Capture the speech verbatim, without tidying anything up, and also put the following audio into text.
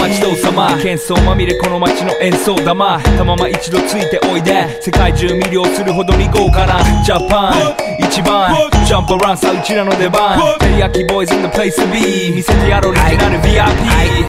街と様喧騒まみれこの街の演奏玉たまま一度ついておいで世界中魅了するほどに豪華なジャパン一番ジャンプアランさうちらの出番テリヤキボーイズ in the place to be 見せてやろうオリジナル ブイアイピー